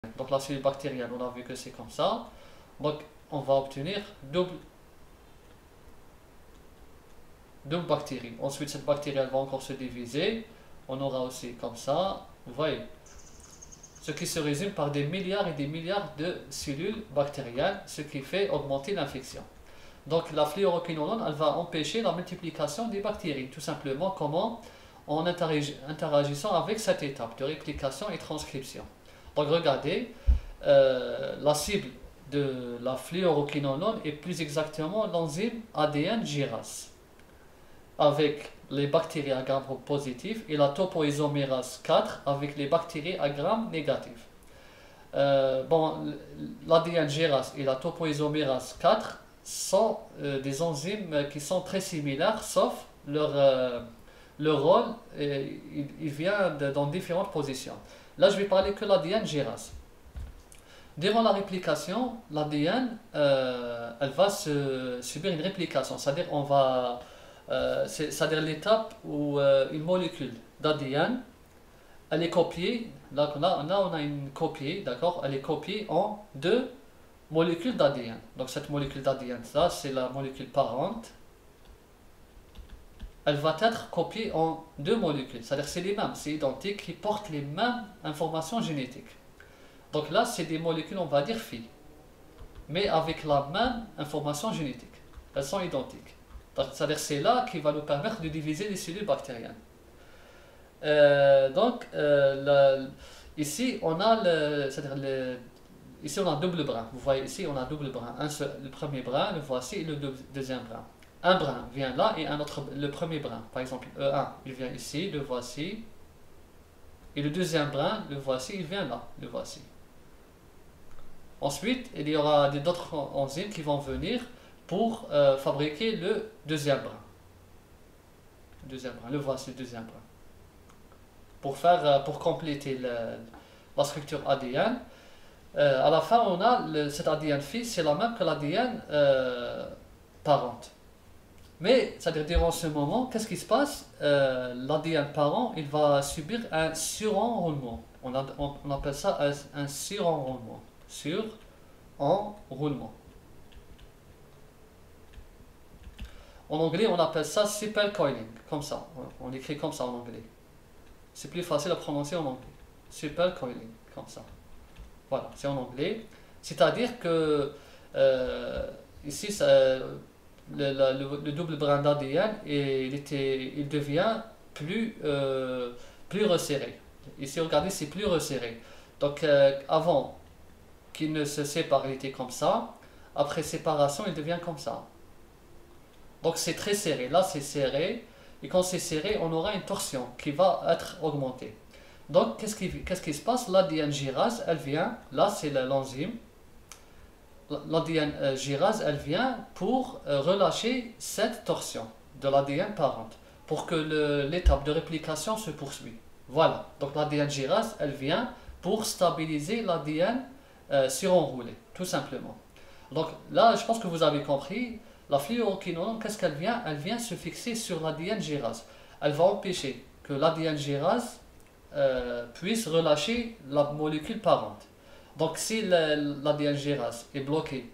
Donc la cellule bactérienne, on a vu que c'est comme ça. Donc on va obtenir double bactérie. Ensuite, cette bactérie, elle va encore se diviser. On aura aussi comme ça, vous voyez, ce qui se résume par des milliards et des milliards de cellules bactériennes, ce qui fait augmenter l'infection. Donc la fluoroquinolone, elle va empêcher la multiplication des bactéries. Tout simplement, comment? En interagissant avec cette étape de réplication et transcription. Donc regardez, la cible de la fluoroquinolone est plus exactement l'enzyme ADN gyrase, avec les bactéries à gram positif, et la topoisomérase 4 avec les bactéries à gram négatif. Bon, l'ADN gyrase et la topoisomérase 4 sont des enzymes qui sont très similaires, sauf leur rôle, il vient dans différentes positions. Là, je vais parler que l'ADN gyrase. Durant la réplication, l'ADN, elle va subir une réplication, c'est-à-dire c'est-à-dire l'étape où une molécule d'ADN, elle est copiée. Là, on a une copie, d'accord? Elle est copiée en deux molécules d'ADN. Donc cette molécule d'ADN, ça, c'est la molécule parente. Elle va être copiée en deux molécules, c'est-à-dire c'est les mêmes, c'est identique, qui portent les mêmes informations génétiques. Donc là, c'est des molécules, on va dire phi, mais avec la même information génétique. Elles sont identiques. C'est-à-dire c'est là qui va nous permettre de diviser les cellules bactériennes. Ici, on a ici on a double brin. Vous voyez ici, on a double brin. Le premier brin, le voici, et le deuxième brin. Un brin vient là et un autre, le premier brin. Par exemple, E1, il vient ici, le voici. Et le deuxième brin, le voici, il vient là, le voici. Ensuite, il y aura d'autres enzymes qui vont venir pour fabriquer le deuxième brin. Le voici, le deuxième brin. Pour compléter la structure ADN. À la fin, on a cet ADN phi, c'est la même que l'ADN parente. Mais, c'est-à-dire, durant ce moment, qu'est-ce qui se passe? L'ADN parent, il va subir un surenroulement. On appelle ça un surenroulement. Surenroulement. En anglais, on appelle ça sepal coiling, comme ça. On écrit comme ça en anglais. C'est plus facile à prononcer en anglais. Sepal coiling, comme ça. Voilà, c'est en anglais. C'est-à-dire que ici, le double brin d'ADN, il devient plus resserré. Ici, regardez, c'est plus resserré. Donc, avant qu'il ne se sépare, il était comme ça. Après séparation, il devient comme ça. Donc, c'est très serré. Là, c'est serré. Et quand c'est serré, on aura une torsion qui va être augmentée. Donc, qu'est-ce qui se passe? L'ADN gyrase, elle vient, là, c'est l'enzyme. L'ADN gyrase, elle vient pour relâcher cette torsion de l'ADN parente, pour que l'étape de réplication se poursuive. Voilà, donc l'ADN gyrase, elle vient pour stabiliser l'ADN surenroulé, tout simplement. Donc là, je pense que vous avez compris, la fluoroquinolone, qu'est-ce qu'elle vient? Elle vient se fixer sur l'ADN gyrase. Elle va empêcher que l'ADN gyrase puisse relâcher la molécule parente. Donc si l'ADN gyrase est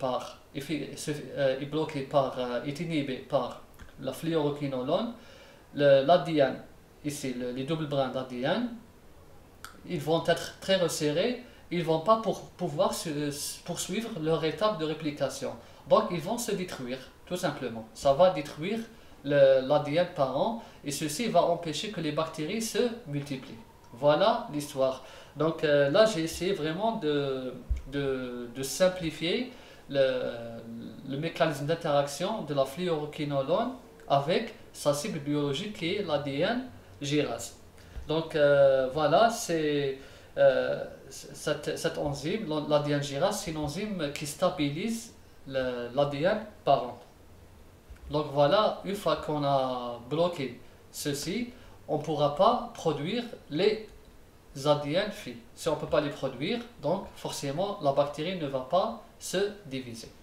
est inhibé par la fluoroquinolone, l'ADN, ici les doubles brins d'ADN, ils vont être très resserrés, ils ne vont pas pouvoir poursuivre leur étape de réplication. Donc ils vont se détruire, tout simplement. Ça va détruire l'ADN parent et ceci va empêcher que les bactéries se multiplient. Voilà l'histoire. Donc là, j'ai essayé vraiment de simplifier le mécanisme d'interaction de la fluoroquinolone avec sa cible biologique qui est l'ADN gyrase. Donc voilà, c'est cette enzyme, l'ADN gyrase, c'est une enzyme qui stabilise l'ADN parent. Donc voilà, une fois qu'on a bloqué ceci, on ne pourra pas produire les ADN phi. Si on ne peut pas les produire, donc forcément la bactérie ne va pas se diviser.